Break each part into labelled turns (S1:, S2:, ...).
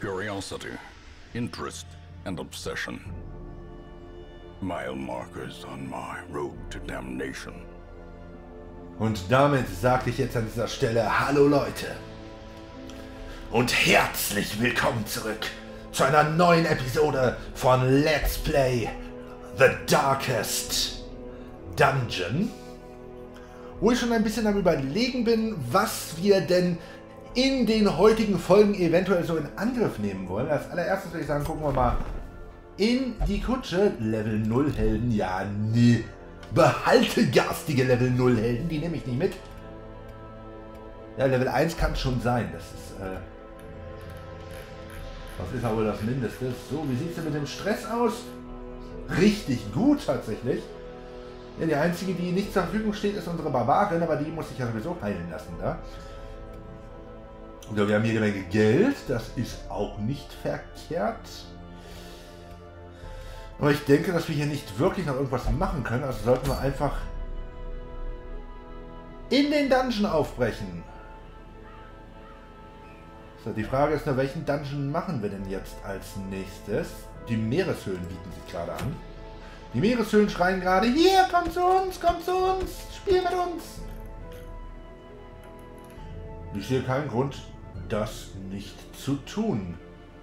S1: curiosity, interest, and obsession. Mile markers on my road to damnation.
S2: Und damit sage ich jetzt an dieser Stelle Hallo Leute und herzlich willkommen zurück zu einer neuen Episode von Let's Play The Darkest Dungeon, wo ich schon ein bisschen am Überlegen bin, was wir denn in den heutigen Folgen eventuell so in Angriff nehmen wollen. Als allererstes würde ich sagen, gucken wir mal in die Kutsche. Level 0 Helden, ja nee. Behalte garstige Level 0 Helden, die nehme ich nicht mit. Ja, Level 1 kann es schon sein. Das ist aber das Mindeste. So, wie sieht es denn mit dem Stress aus? Richtig gut tatsächlich. Ja, die einzige, die nicht zur Verfügung steht, ist unsere Barbarin, aber die muss ich ja sowieso heilen lassen da. So, wir haben jede Menge Geld, das ist auch nicht verkehrt. Aber ich denke, dass wir hier nicht wirklich noch irgendwas machen können, also sollten wir einfach in den Dungeon aufbrechen. So, die Frage ist nur, welchen Dungeon machen wir denn jetzt als nächstes? Die Meereshöhlen bieten sich gerade an. Die Meereshöhlen schreien gerade, hier, kommt zu uns, spiel mit uns. Ich sehe keinen Grund, das nicht zu tun.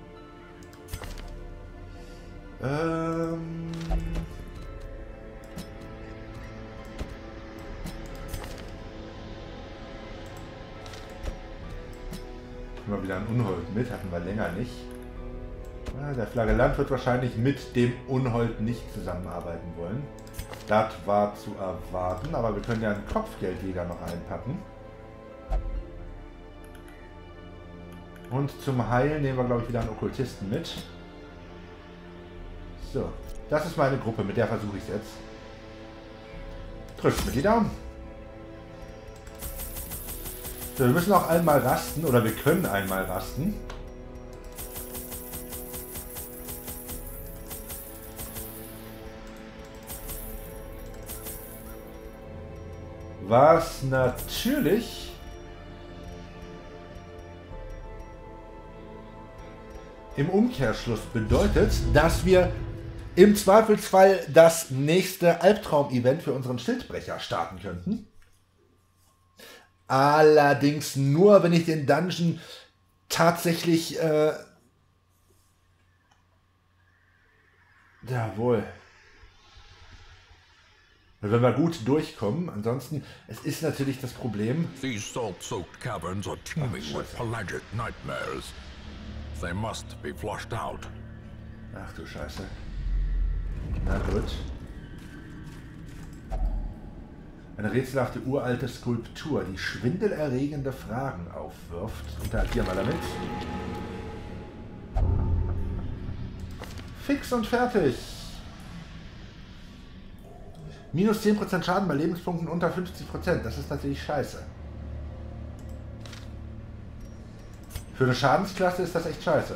S2: Mal wieder ein Unhold mit, hatten wir länger nicht. Der Flagellant wird wahrscheinlich mit dem Unhold nicht zusammenarbeiten wollen. Das war zu erwarten, aber wir können ja einen Kopfgeldjäger noch einpacken. Und zum Heilen nehmen wir, glaube ich, wieder einen Okkultisten mit. So, das ist meine Gruppe, mit der versuche ich es jetzt. Drückt mir die Daumen. So, wir müssen auch einmal rasten, oder wir können einmal rasten. Was natürlich im Umkehrschluss bedeutet, dass wir im Zweifelsfall das nächste Albtraum-Event für unseren Schildbrecher starten könnten. Allerdings nur, wenn ich den Dungeon tatsächlich jawohl. Wenn wir gut durchkommen. Ansonsten, es ist natürlich das Problem.
S1: These salt-soaked caverns are teeming with pelagic nightmares. They must be flushed out.
S2: Ach du Scheiße. Na gut. Eine rätselhafte uralte Skulptur, die schwindelerregende Fragen aufwirft. Interagieren wir damit. Fix und fertig. Minus 10% Schaden bei Lebenspunkten unter 50%. Das ist natürlich scheiße. Für eine Schadensklasse ist das echt scheiße.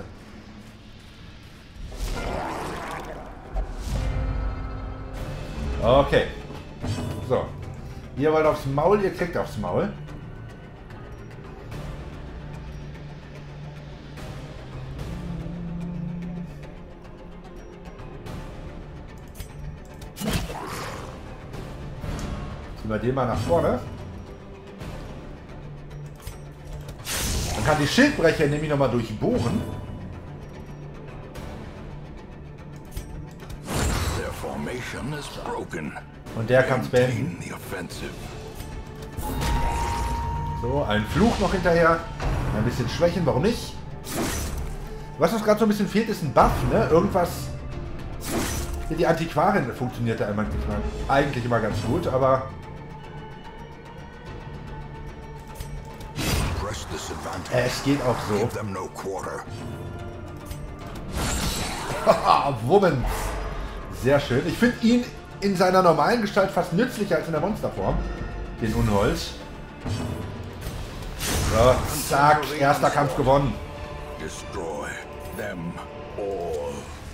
S2: Okay. So. Ihr wollt aufs Maul, ihr kriegt aufs Maul. Ziehen wir den mal nach vorne. Dann kann die Schildbrecher nämlich nochmal durchbohren.
S1: Their formation is broken.
S2: Und der kann es beenden. So, ein Fluch noch hinterher. Ein bisschen schwächen, warum nicht? Was uns gerade so ein bisschen fehlt, ist ein Buff, ne? Irgendwas. Die Antiquarin funktionierte eigentlich immer ganz gut, aber. Es geht auch so. Haha, Wummen. Sehr schön. Ich finde ihn in seiner normalen Gestalt fast nützlicher als in der Monsterform. Den Unhold. So, zack, erster Kampf gewonnen.
S1: Destroy them all.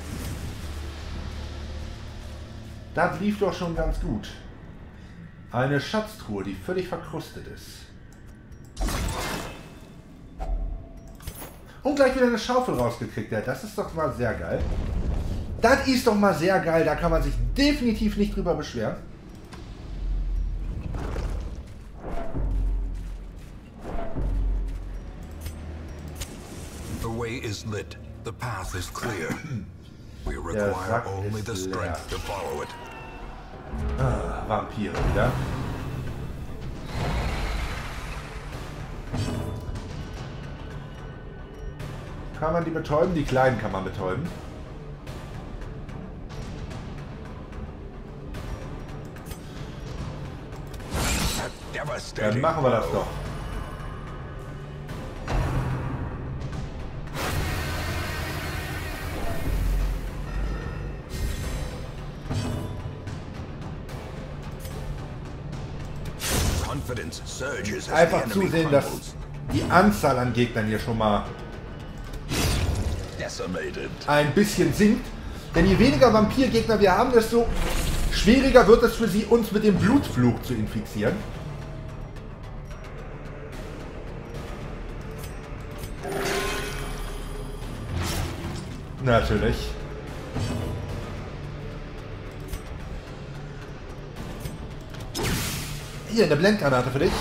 S2: Das lief doch schon ganz gut. Eine Schatztruhe, die völlig verkrustet ist. Und gleich wieder eine Schaufel rausgekriegt. Ja, das ist doch mal sehr geil. Das ist doch mal sehr geil. Da kann man sich definitiv nicht drüber beschweren.
S1: The way is lit. The path is clear. We require only the strength to follow it.
S2: Ah, Vampire wieder. Kann man die betäuben? Die Kleinen kann man betäuben. Dann machen wir das doch. Einfach zusehen, dass die Anzahl an Gegnern hier schon mal ein bisschen sinkt. Denn je weniger Vampirgegner wir haben, desto schwieriger wird es für sie, uns mit dem Blutflug zu infizieren. Natürlich. Hier, eine Blendgranate für dich.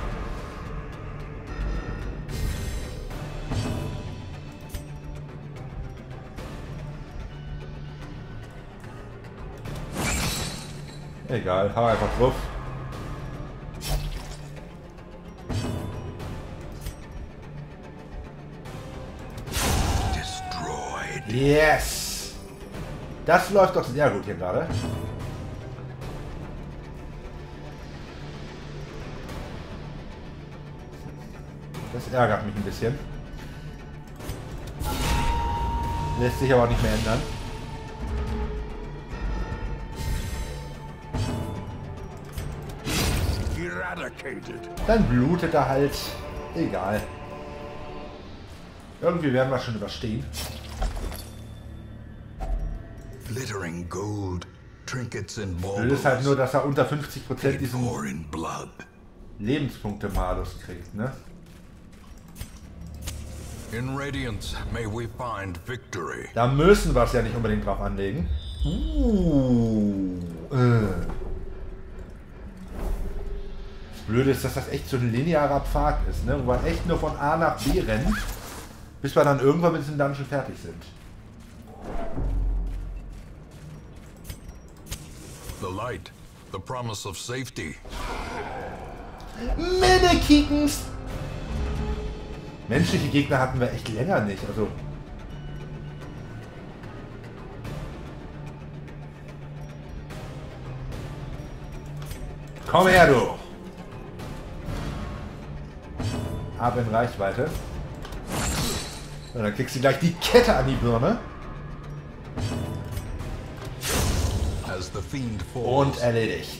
S2: Egal, hau einfach drauf. Yes! Das läuft doch sehr gut hier gerade. Das ärgert mich ein bisschen. Lässt sich aber auch nicht mehr ändern. Dann blutet er halt. Egal. Irgendwie werden wir schon überstehen.
S1: Glittering gold, trinkets and
S2: Blöd ist halt nur, dass er unter 50% diesen Lebenspunkte-Malus kriegt, ne?
S1: In Radiance may we find victory.
S2: Da müssen wir es ja nicht unbedingt drauf anlegen. Das Blöde ist, dass das echt so ein linearer Pfad ist, ne? Wo wir echt nur von A nach B rennen, bis wir dann irgendwann mit diesem Dungeon fertig sind.
S1: The light, the promise of safety.
S2: Mini-Kikens! Menschliche Gegner hatten wir echt länger nicht, also... Komm her, du! Ab in Reichweite. Und dann kriegst du gleich die Kette an die Birne. Und erledigt.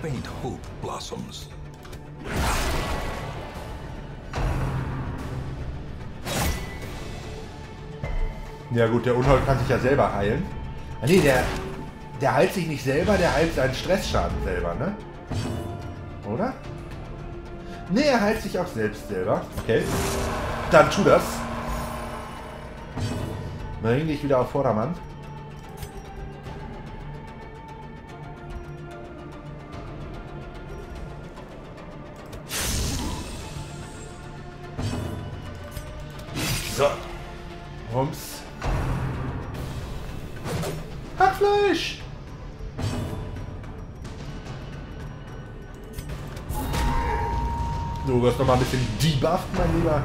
S2: Ja gut, der Unhold kann sich ja selber heilen. Ah, nee, der heilt sich nicht selber, der heilt seinen Stressschaden selber, ne? Oder? Ne, er heilt sich auch selbst selber. Okay. Dann tu das. Bring dich wieder auf Vordermann. So. Rums. Hackfleisch! Du wirst noch mal ein bisschen debufft, mein Lieber.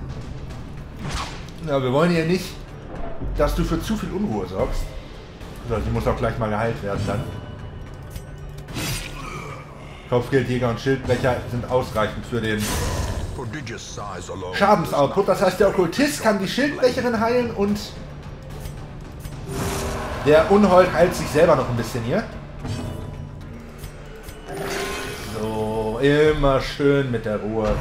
S2: Ja, wir wollen ja nicht, dass du für zu viel Unruhe sorgst. Also, sie muss auch gleich mal geheilt werden dann. Kopfgeldjäger und Schildbrecher sind ausreichend für den Schadensoutput. Das heißt, der Okkultist kann die Schildbrecherin heilen und der Unhold heilt sich selber noch ein bisschen hier. So, immer schön mit der Ruhe.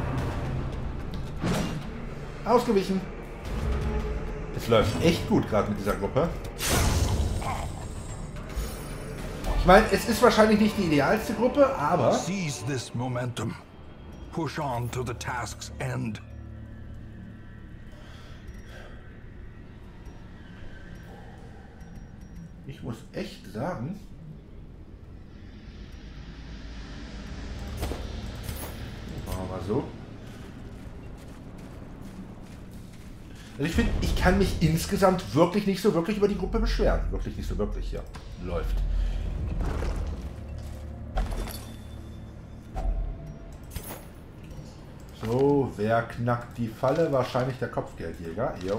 S2: Ausgewichen. Es läuft echt gut gerade mit dieser Gruppe. Ich meine, es ist wahrscheinlich nicht die idealste Gruppe, aber...
S1: Seize this momentum. Push on to the task's end.
S2: Ich muss echt sagen, machen wir mal so. Also ich finde, ich kann mich insgesamt wirklich nicht so wirklich über die Gruppe beschweren. Wirklich nicht so wirklich, ja. Läuft. So, wer knackt die Falle? Wahrscheinlich der Kopfgeldjäger. Jo.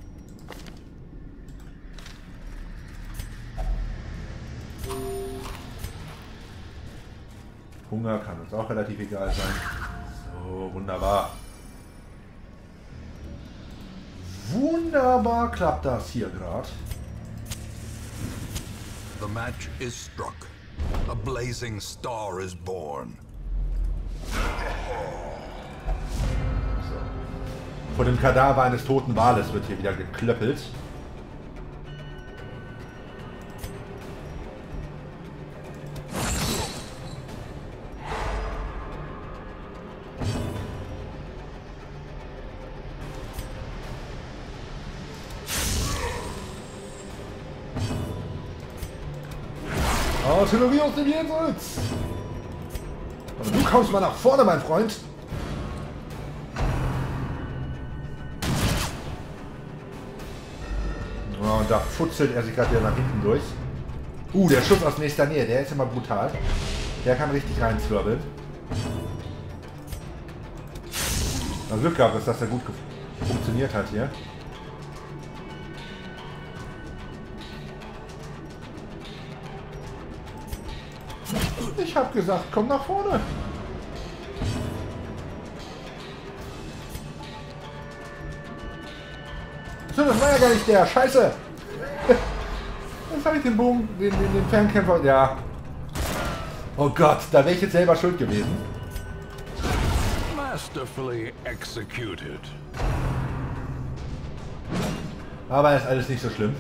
S2: Hunger kann uns auch relativ egal sein. So, wunderbar. Wunderbar klappt das hier gerade.
S1: The match is struck. A blazing star is born.
S2: So. Vor dem Kadaver eines toten Wales wird hier wieder geklöppelt. Artillerie aus dem Jenseits! Aber du kommst mal nach vorne, mein Freund! Oh, und da futzelt er sich gerade wieder nach hinten durch. Der Schuss aus nächster Nähe, der ist immer brutal. Der kann richtig reinzwirbeln. Glück gehabt, dass das ja gut funktioniert hat hier. Ich hab gesagt, komm nach vorne. So, das war ja gar nicht der. Scheiße. Jetzt habe ich den Bogen, den Fernkämpfer. Ja. Oh Gott, da wäre ich jetzt selber schuld gewesen.
S1: Masterfully executed.
S2: Aber ist alles nicht so schlimm.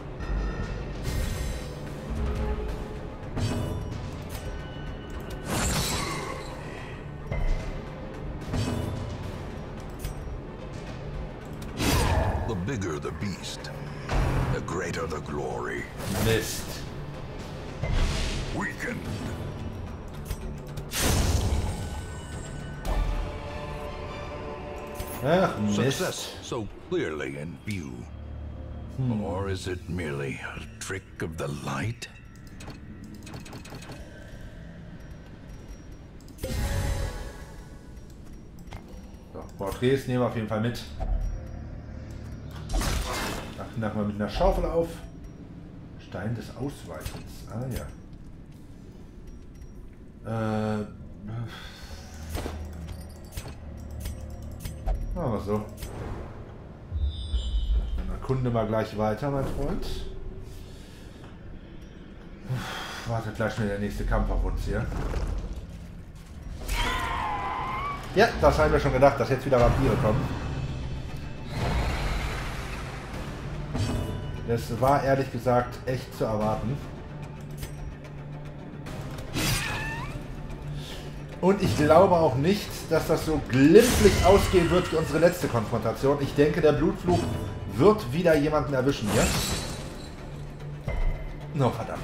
S1: The bigger the beast, the greater the glory.
S2: Mist.
S1: Weakened.
S2: Ach, Mist.
S1: Success so clearly in view. Or is it merely a trick of the light?
S2: So, Porträts nehmen wir auf jeden Fall mit. Achten wir mit einer Schaufel auf. Stein des Ausweichens. Ah ja. Machen wir so. Dann erkunde mal gleich weiter, mein Freund. Wartet gleich schon der nächste Kampf auf uns hier. Ja, das haben wir schon gedacht, dass jetzt wieder Vampire kommen. Das war ehrlich gesagt echt zu erwarten. Und ich glaube auch nicht, dass das so glimpflich ausgehen wird wie unsere letzte Konfrontation. Ich denke, der Blutfluch wird wieder jemanden erwischen hier. No, verdammt.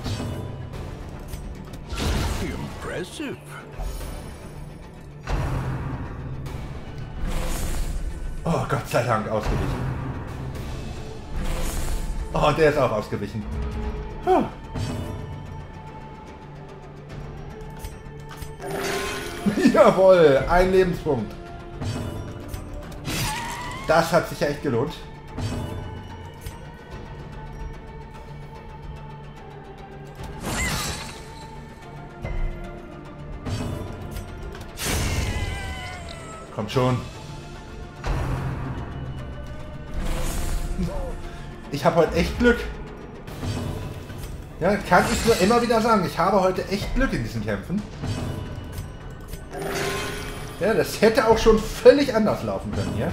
S1: Impressive.
S2: Oh, Gott sei Dank ausgewichen. Oh, der ist auch ausgewichen. Huh. Jawohl, ein Lebenspunkt. Das hat sich ja echt gelohnt. Kommt schon. Ich habe heute echt Glück. Ja, kann ich nur immer wieder sagen. Ich habe heute echt Glück in diesen Kämpfen. Ja, das hätte auch schon völlig anders laufen können hier.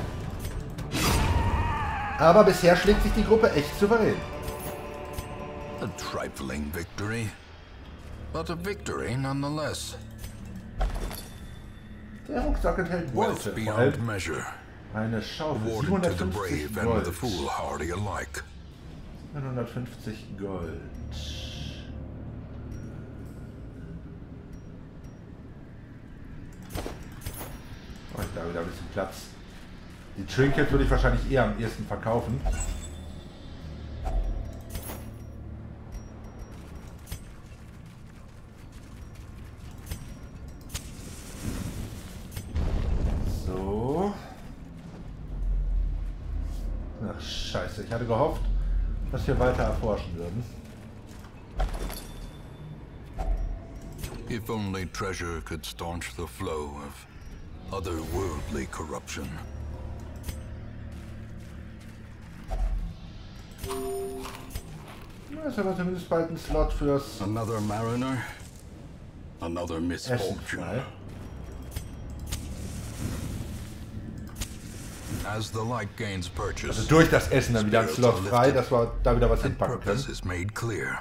S2: Aber bisher schlägt sich die Gruppe echt souverän.
S1: A trifling victory, but a victory nonetheless.
S2: Der Rucksack enthält
S1: Wealth
S2: Beute.
S1: beyond measure.
S2: Eine Schaufel.
S1: Awarded to the
S2: 750
S1: brave and the
S2: Gold.
S1: foolhardy alike.
S2: 150 Gold. Platz. Die Trinket würde ich wahrscheinlich eher am ehesten verkaufen. So. Ach, scheiße. Ich hatte gehofft, dass wir weiter erforschen würden.
S1: If only treasure could staunch the flow of otherworldly corruption.
S2: Na, ist aber zumindest bald ein Slot fürs
S1: Another mariner, another
S2: Essen
S1: misfortune.
S2: frei.
S1: As the light gains purchase,
S2: Also durch das Essen dann wieder ein Slot frei, dass wir da wieder was hinpacken
S1: purpose
S2: können.
S1: is made clear.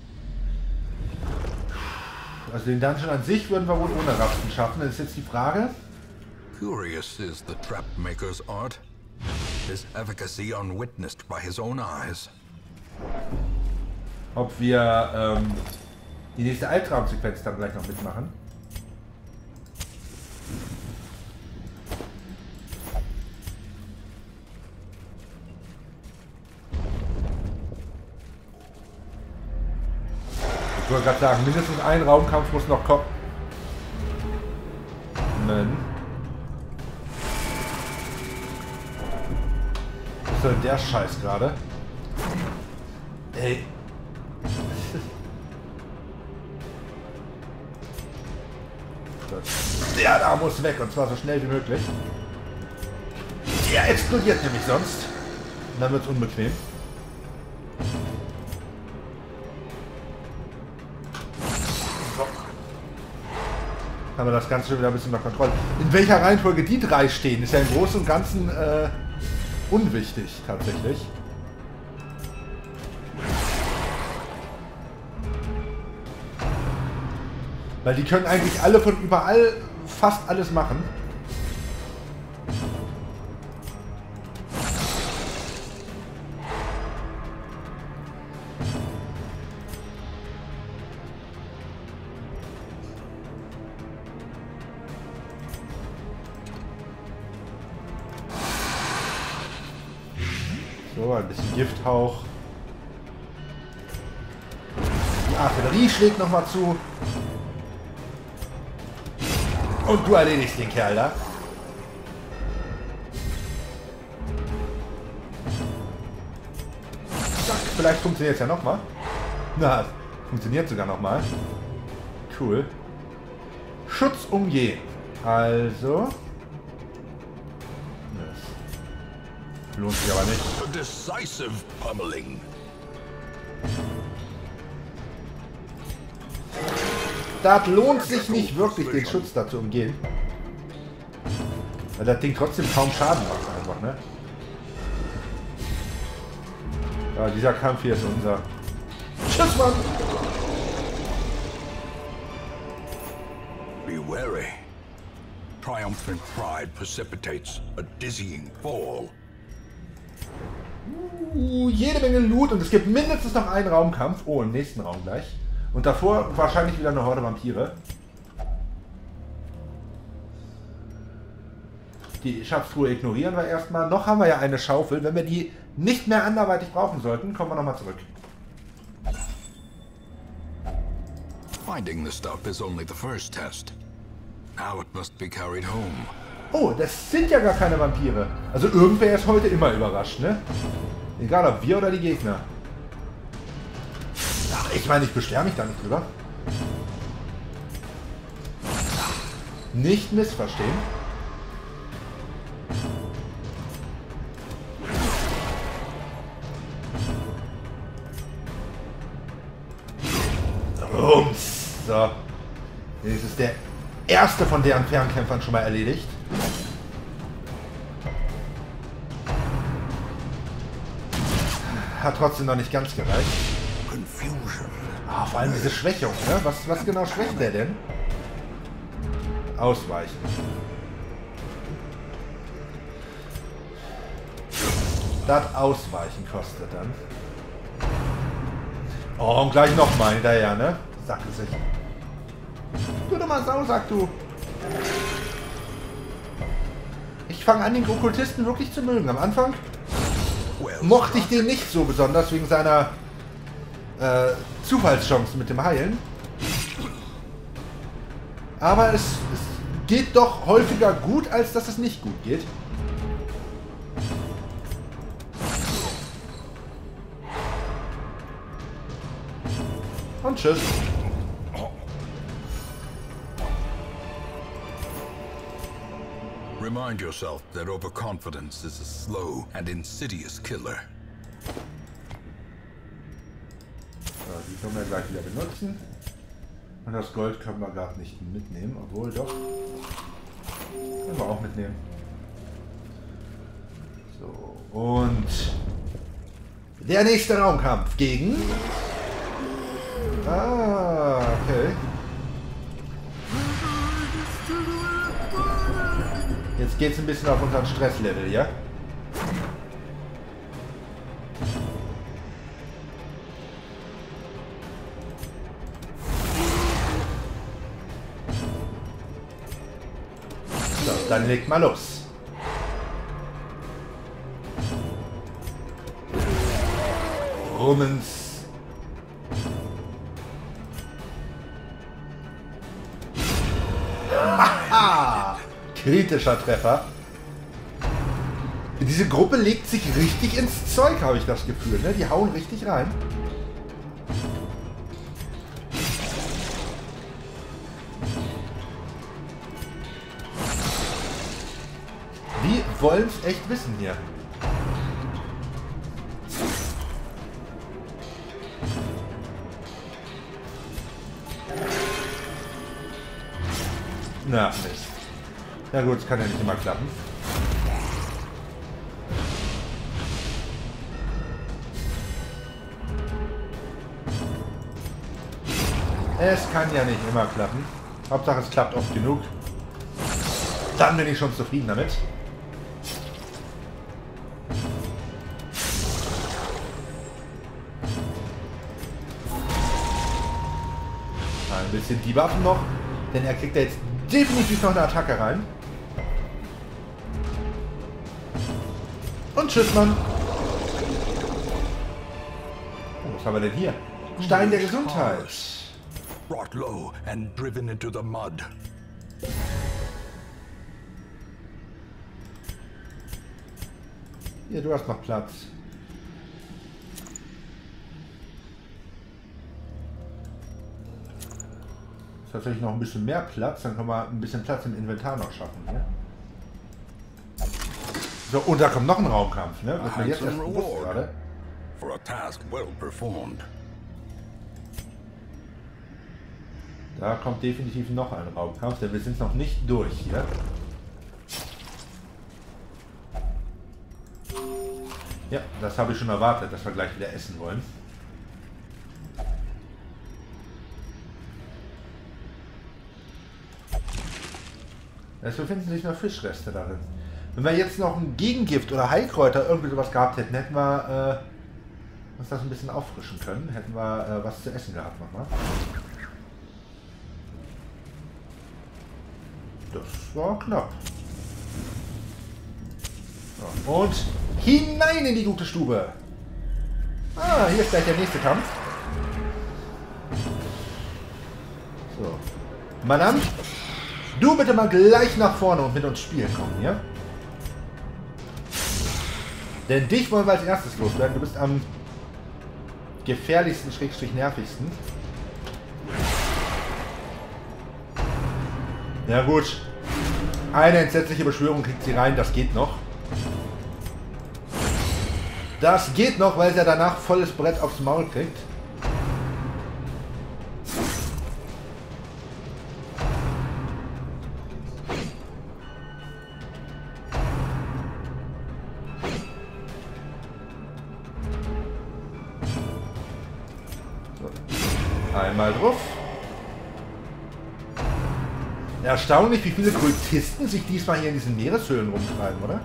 S2: Also den Dungeon an sich würden wir wohl ohne Rasten schaffen. Das ist jetzt die Frage.
S1: Curious is the trap maker's art. His efficacy unwitnessed by his own eyes.
S2: Ob wir die nächste Albtraumsequenz dann gleich noch mitmachen. Ich wollte gerade sagen, mindestens ein Raumkampf muss noch kommen. Was soll denn der Scheiß gerade? Ey. Der da muss weg und zwar so schnell wie möglich. Der explodiert nämlich sonst. Und dann wird es unbequem. So. Haben wir das Ganze schon wieder ein bisschen unter Kontrolle. In welcher Reihenfolge die drei stehen, ist ja im Großen und Ganzen unwichtig tatsächlich. Weil die können eigentlich alle von überall fast alles machen. So, ein bisschen Gifthauch. Die Artillerie schlägt nochmal zu. Und du erledigst den Kerl da. Zack, vielleicht funktioniert es ja nochmal. Na, funktioniert sogar nochmal. Cool. Schutz umgehen. Also. Das lohnt sich aber nicht.
S1: A decisive pummeling.
S2: Das lohnt sich nicht wirklich, den Schutz da zu umgehen. Weil das Ding trotzdem kaum Schaden macht einfach, ne? Ja, dieser Kampf hier ist unser. Tschüss, Mann!
S1: Be wary. Triumphant pride precipitates a dizzying fall.
S2: Jede Menge Loot und es gibt mindestens noch einen Raumkampf. Oh, im nächsten Raum gleich. Und davor wahrscheinlich wieder eine Horde Vampire. Die Schatztruhe ignorieren wir erstmal. Noch haben wir ja eine Schaufel. Wenn wir die nicht mehr anderweitig brauchen sollten, kommen wir nochmal zurück.
S1: Finding the stuff is only the first test. Now it must be carried home.
S2: Oh, das sind ja gar keine Vampire. Also irgendwer ist heute immer überrascht, ne? Egal ob wir oder die Gegner. Ach, ich meine, ich beschwere mich da nicht drüber. Nicht missverstehen. Rums. So. Jetzt ist der erste von deren Fernkämpfern schon mal erledigt. Hat trotzdem noch nicht ganz gereicht.
S1: Confusion.
S2: Ah, vor allem diese Schwächung, ne? Was genau schwächt der denn? Ausweichen. Das Ausweichen kostet dann. Oh, und gleich nochmal hinterher, ne? Sack sich. Du dummer Sau, sag du. Ich fange an, den Okkultisten wirklich zu mögen. Am Anfang mochte ich den nicht so besonders, wegen seiner Zufallschance mit dem Heilen. Aber es geht doch häufiger gut, als dass es nicht gut geht. Und tschüss.
S1: Remind yourself that overconfidence is a slow and insidious killer.
S2: So, die können wir gleich wieder benutzen. Und das Gold können wir gerade nicht mitnehmen, obwohl doch. Können wir auch mitnehmen. So, und der nächste Raumkampf gegen... Ah, okay. Jetzt geht's ein bisschen auf unseren Stresslevel, ja? So, dann legt mal los. Rummens. Haha! Kritischer Treffer. Diese Gruppe legt sich richtig ins Zeug, habe ich das Gefühl. Ne? Die hauen richtig rein. Die wollen es echt wissen hier. Na, Mist. Ja gut, es kann ja nicht immer klappen. Es kann ja nicht immer klappen. Hauptsache es klappt oft genug. Dann bin ich schon zufrieden damit. Ein bisschen die Waffen noch, denn er kriegt ja jetzt definitiv noch eine Attacke rein. Und tschüss, Mann. Oh, was haben wir denn hier? Stein der Gesundheit.
S1: Brought low and driven into the mud.
S2: Hier, du hast noch Platz. Tatsächlich noch ein bisschen mehr Platz, dann können wir ein bisschen Platz im Inventar noch schaffen. Hier. So, und da kommt noch ein Raumkampf, ne? Wird mir jetzt erst bewusst gerade.
S1: For a task well performed.
S2: Da kommt definitiv noch ein Raumkampf, denn wir sind noch nicht durch hier. Ja, das habe ich schon erwartet, dass wir gleich wieder essen wollen. Es befinden sich noch Fischreste darin. Wenn wir jetzt noch ein Gegengift oder Heilkräuter irgendwie sowas gehabt hätten, hätten wir uns das ein bisschen auffrischen können. Hätten wir was zu essen gehabt nochmal. Das war knapp. So, und hinein in die gute Stube. Ah, hier ist gleich der nächste Kampf. So. Madame, du bitte mal gleich nach vorne und mit uns spielen kommen, ja? Denn dich wollen wir als erstes loswerden. Du bist am gefährlichsten, schrägstrich nervigsten. Ja gut. Eine entsetzliche Beschwörung kriegt sie rein, das geht noch. Das geht noch, weil sie danach volles Brett aufs Maul kriegt. So. Einmal drauf. Erstaunlich, wie viele Kultisten sich diesmal hier in diesen Meereshöhlen rumtreiben, oder?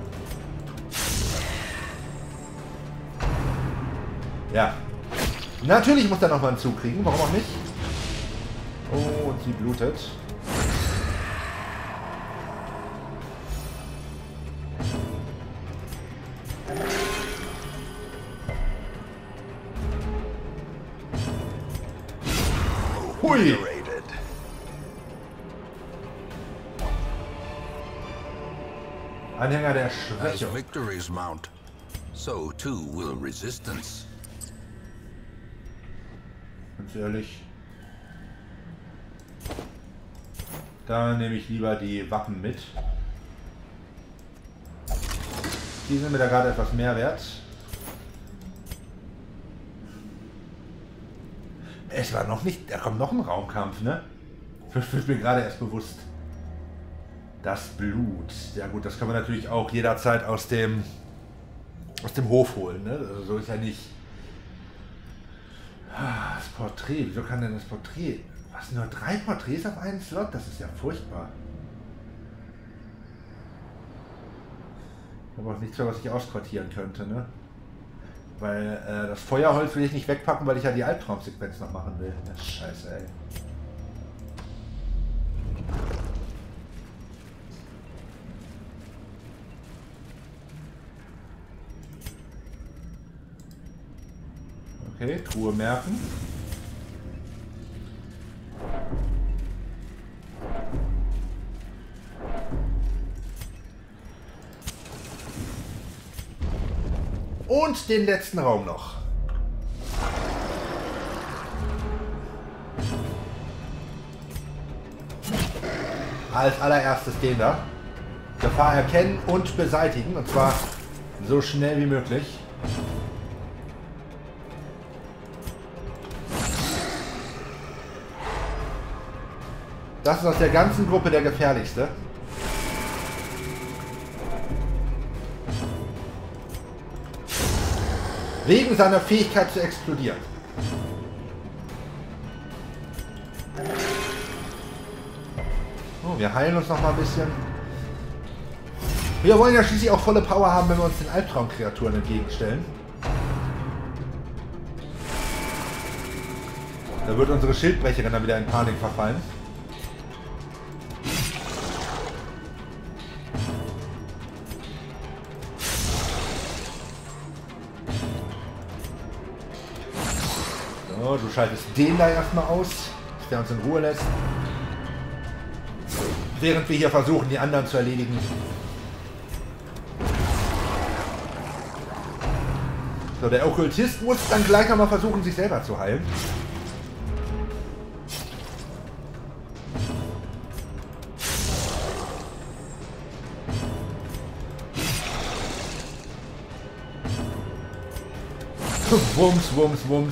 S2: Ja. Natürlich muss er nochmal einen Zug kriegen, warum auch nicht? Oh, und sie blutet. Hui! Anhänger der
S1: As
S2: Schwäche.
S1: victories mount, so too will resistance.
S2: Ganz ehrlich. Da nehme ich lieber die Waffen mit. Die sind mir da gerade etwas mehr wert. Es war noch nicht... Da kommt noch ein Raumkampf, ne? Wird mir gerade erst bewusst. Das Blut. Ja gut, das kann man natürlich auch jederzeit aus dem Hof holen, ne? Also so ist ja nicht... Das Porträt. Wieso kann denn das Porträt... Was, nur 3 Porträts auf einen Slot? Das ist ja furchtbar. Aber auch nichts mehr, was ich ausquartieren könnte, ne? Weil das Feuerholz will ich nicht wegpacken, weil ich ja die Albtraumsequenz noch machen will. Das ist scheiße, ey. Okay, Truhe merken. Und den letzten Raum noch. Als allererstes den da. Gefahr erkennen und beseitigen. Und zwar so schnell wie möglich. Das ist aus der ganzen Gruppe der gefährlichste. Wegen seiner Fähigkeit zu explodieren. Oh, wir heilen uns noch mal ein bisschen. Wir wollen ja schließlich auch volle Power haben, wenn wir uns den Albtraumkreaturen entgegenstellen. Da wird unsere Schildbrecherin dann wieder in Panik verfallen. So, du schaltest den da erstmal aus, dass der uns in Ruhe lässt. Während wir hier versuchen, die anderen zu erledigen. So, der Okkultist muss dann gleich nochmal versuchen, sich selber zu heilen. Wumms, wumms, wumms.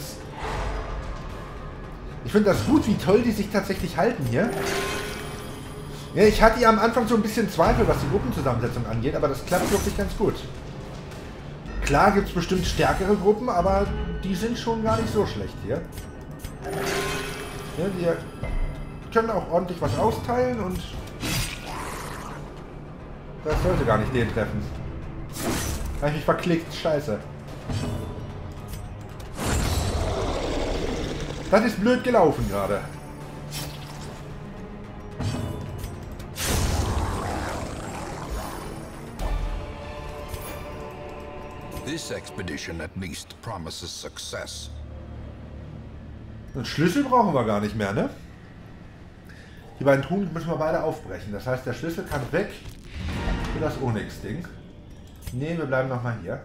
S2: Ich finde das gut, wie toll die sich tatsächlich halten hier. Ja, ich hatte ja am Anfang so ein bisschen Zweifel, was die Gruppenzusammensetzung angeht, aber das klappt wirklich ganz gut. Klar gibt es bestimmt stärkere Gruppen, aber die sind schon gar nicht so schlecht hier. Ja, die können auch ordentlich was austeilen und das sollte gar nicht den treffen. Habe ich mich verklickt, scheiße. Das ist blöd gelaufen gerade.
S1: This expedition at least promises success.
S2: Einen Schlüssel brauchen wir gar nicht mehr, ne? Die beiden Truhen müssen wir beide aufbrechen. Das heißt, der Schlüssel kann weg für das Onyx-Ding. Ne, wir bleiben nochmal hier.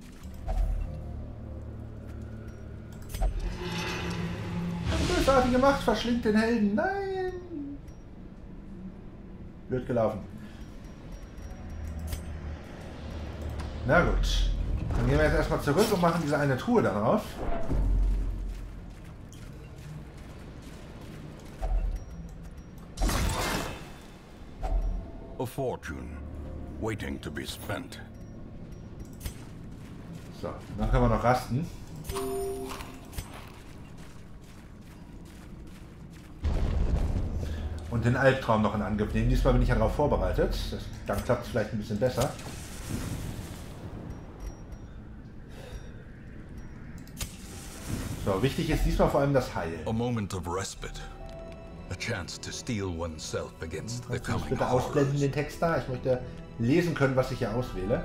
S2: Bösartig gemacht, verschlingt den Helden. Nein! Wird gelaufen. Na gut. Dann gehen wir jetzt erstmal zurück und machen diese eine Truhe dann auf.
S1: A fortune waiting to be spent.
S2: So, dann können wir noch rasten. Und den Albtraum noch in Angriff nehmen. Diesmal bin ich ja darauf vorbereitet. Dann klappt es vielleicht ein bisschen besser. So, wichtig ist diesmal vor allem das Heilen.
S1: A moment of respite. A chance to steel oneself against the
S2: Kannst du
S1: coming
S2: bitte ausblenden,
S1: horrors.
S2: den Text da? Ich möchte lesen können, was ich hier auswähle.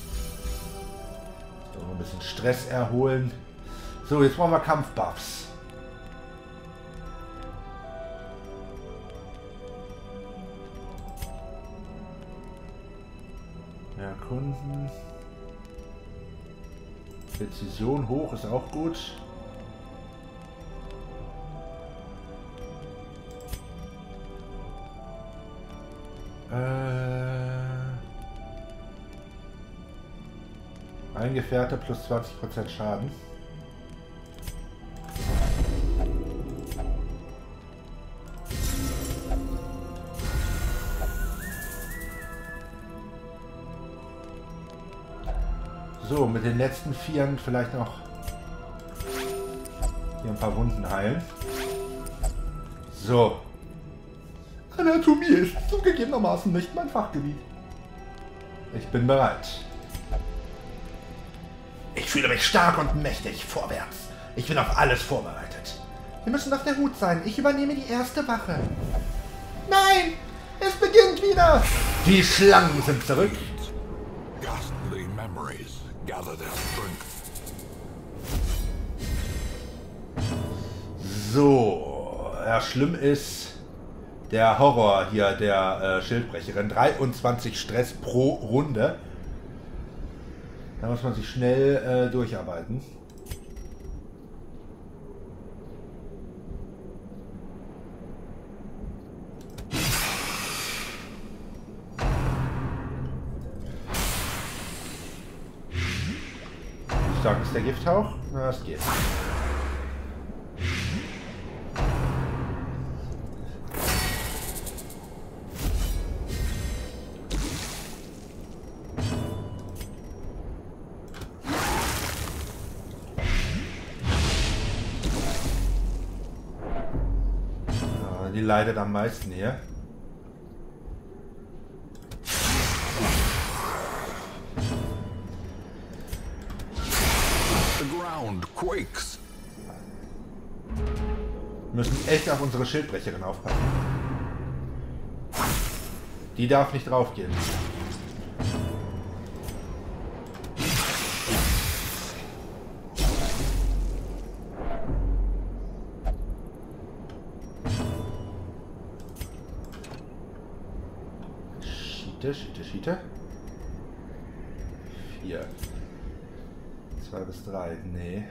S2: So, ein bisschen Stress erholen. So, jetzt brauchen wir Kampfbuffs. Sekunden. Präzision hoch ist auch gut. Ein Gefährte plus 20% Schaden. So, mit den letzten Vieren vielleicht noch hier ein paar Wunden heilen. So. Anatomie ist zugegebenermaßen nicht mein Fachgebiet. Ich bin bereit. Ich fühle mich stark und mächtig. Vorwärts. Ich bin auf alles vorbereitet. Wir müssen auf der Hut sein. Ich übernehme die erste Wache. Nein! Es beginnt wieder! Die Schlangen sind zurück.
S1: Ghastly memories gather their strength.
S2: So. Ja, schlimm ist der Horror hier der Schildbrecherin. 23 Stress pro Runde. Da muss man sich schnell durcharbeiten. Wie stark ist der Gifthauch? Na, das geht. Die leidet am meisten hier.
S1: The ground quakes.
S2: Wir müssen echt auf unsere Schildbrecherin aufpassen. Die darf nicht draufgehen. Schiete. 4. 2 bis 3. Nee.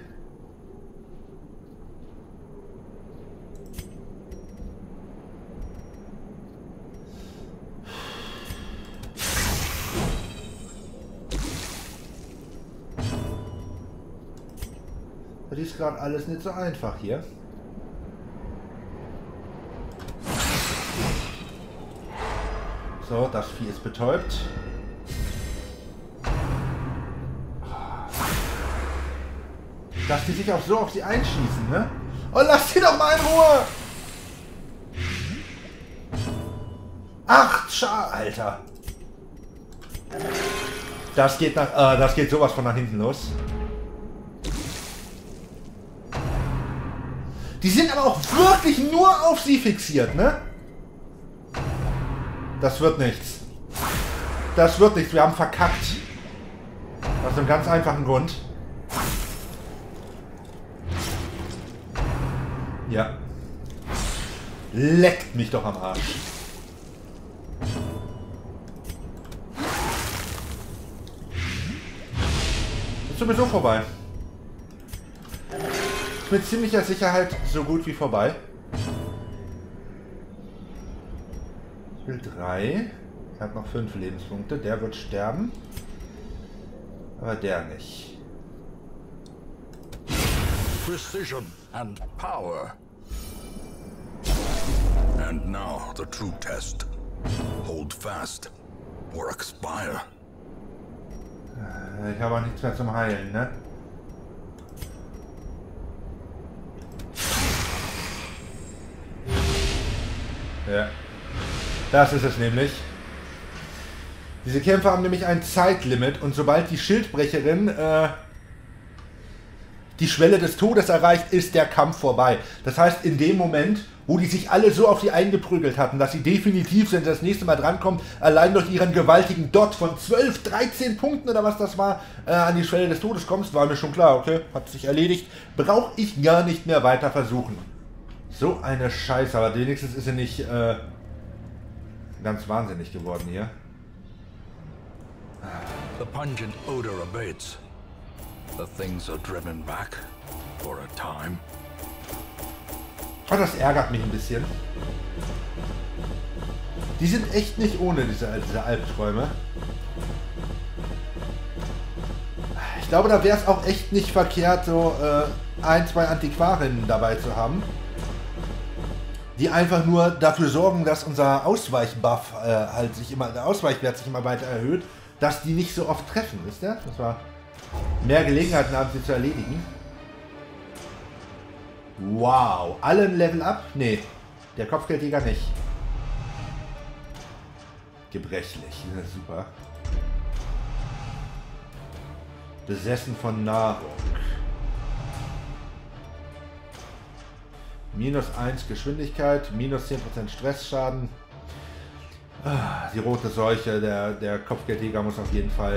S2: Das ist gerade alles nicht so einfach hier. So, das Vieh ist betäubt. Dass die sich auch so auf sie einschießen, ne? Oh, lass sie doch mal in Ruhe! 8 Schaden, Alter! Das geht das geht sowas von nach hinten los. Die sind aber auch wirklich nur auf sie fixiert, ne? Das wird nichts. Das wird nichts. Wir haben verkackt. Aus einem ganz einfachen Grund. Ja. Leckt mich doch am Arsch. Ist sowieso vorbei. Ist mit ziemlicher Sicherheit so gut wie vorbei. Ich will 3. Er hat noch 5 Lebenspunkte. Der wird sterben. Aber der nicht.
S1: Precision and power. And now the true test. Hold fast or expire.
S2: Ich habe auch nichts mehr zum Heilen, ne? Ja. Das ist es nämlich. Diese Kämpfe haben nämlich ein Zeitlimit und sobald die Schildbrecherin die Schwelle des Todes erreicht, ist der Kampf vorbei. Das heißt, in dem Moment, wo die sich alle so auf sie eingeprügelt hatten, dass sie definitiv, wenn sie das nächste Mal drankommt, allein durch ihren gewaltigen Dot von 12, 13 Punkten oder was das war, an die Schwelle des Todes kommst, war mir schon klar, okay, hat sich erledigt, brauche ich gar nicht mehr weiter versuchen. So eine Scheiße, aber wenigstens ist sie nicht ganz wahnsinnig geworden hier.
S1: The pungent odor abates. The things are driven back for a time.
S2: Oh, das ärgert mich ein bisschen. Die sind echt nicht ohne diese Albträume. Ich glaube, da wäre es auch echt nicht verkehrt, so ein, zwei Antiquarinnen dabei zu haben, die einfach nur dafür sorgen, dass unser Ausweichbuff halt sich immer, der Ausweichwert sich immer weiter erhöht, dass die nicht so oft treffen, wisst ihr? Dass wir mehr Gelegenheiten haben, sie zu erledigen. Wow, alle ein Level up? Nee, der Kopfgeldjäger nicht. Gebrechlich, ja, super. Besessen von Nahrung. Minus 1 Geschwindigkeit, minus 10% Stressschaden. Ah, die rote Seuche, der Kopfgeldjäger muss auf jeden Fall...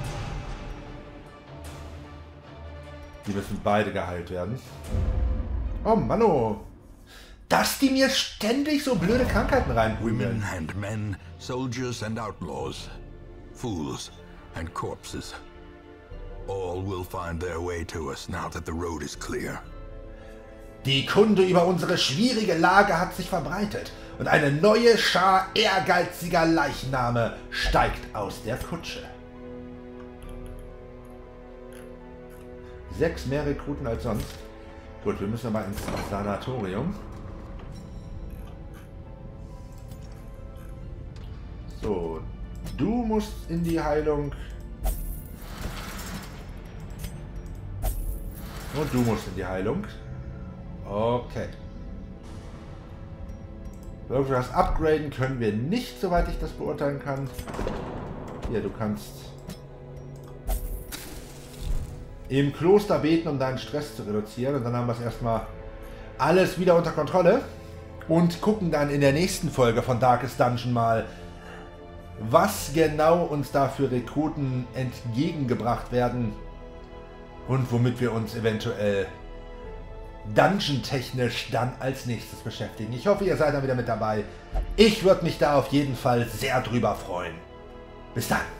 S2: Die müssen beide geheilt werden. Oh Mann, oh. Dass die mir ständig so blöde Krankheiten reinbringen.
S1: Women and men, soldiers and outlaws, fools and corpses. All will find their way to us now that the road is clear.
S2: Die Kunde über unsere schwierige Lage hat sich verbreitet und eine neue Schar ehrgeiziger Leichname steigt aus der Kutsche. 6 mehr Rekruten als sonst. Gut, wir müssen aber ins Sanatorium. So, du musst in die Heilung. Und du musst in die Heilung. Okay. Irgendwas upgraden können wir nicht, soweit ich das beurteilen kann. Hier, du kannst im Kloster beten, um deinen Stress zu reduzieren. Und dann haben wir es erstmal alles wieder unter Kontrolle. Und gucken dann in der nächsten Folge von Darkest Dungeon mal, was genau uns da für Rekruten entgegengebracht werden. Und womit wir uns eventuell dungeon-technisch dann als nächstes beschäftigen. Ich hoffe, ihr seid dann wieder mit dabei. Ich würde mich da auf jeden Fall sehr drüber freuen. Bis dann.